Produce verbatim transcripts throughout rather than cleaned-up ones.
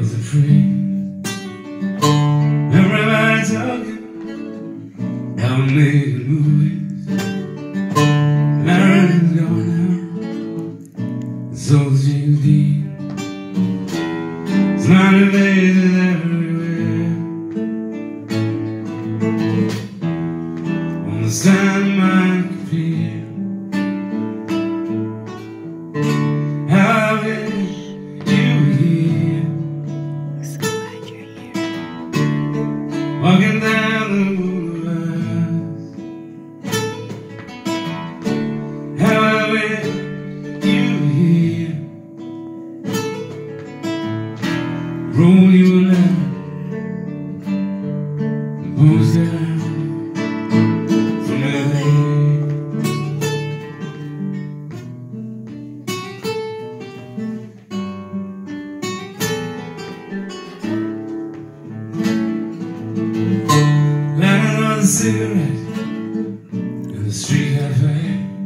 free. Everybody talking, how we're making movies. Everything's going out, and so is James Dean. Smiling faces everywhere. On the side of my computer, how I wish you were here. So glad you're here. Walking down the boulevards, how I wish you were here. Roll you a letter and post it out from L A. Lighting on a cigarette in the street cafe,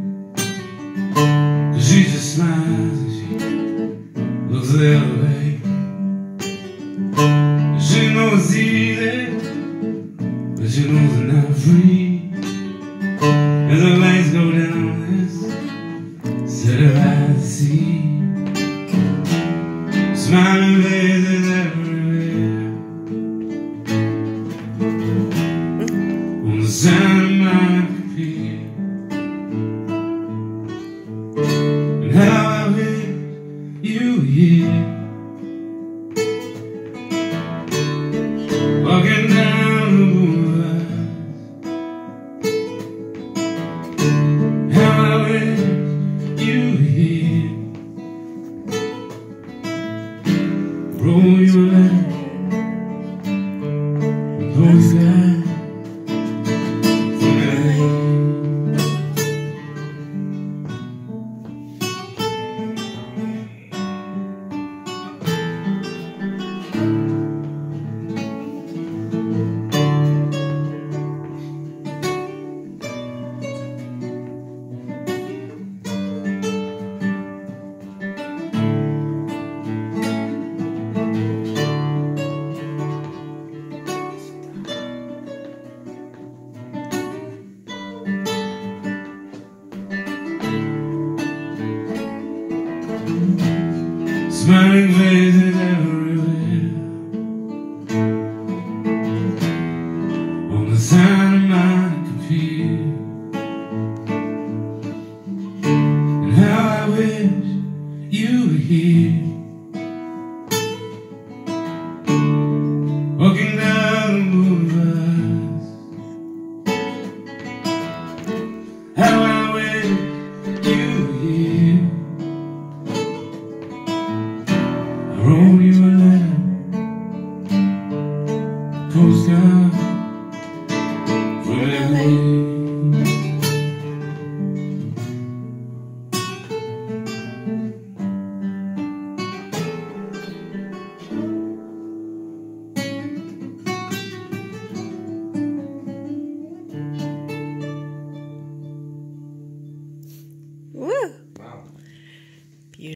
'cause she just smiles and she looks the other way. She knows it's easy, but she knows it's not free. As the lights go down this set of eyes to see, smiling faces everywhere. On the sound of my computer, and how I wish you were here. Walking down the boulevards, how I wish you were here. Roll you a letter and post it out from L A. Smiling faces everywhere. On the sound of my computer, and how I wish you were here. Walking down the boulevards, how I wish you were here. Roll you a letter, postcard from L A.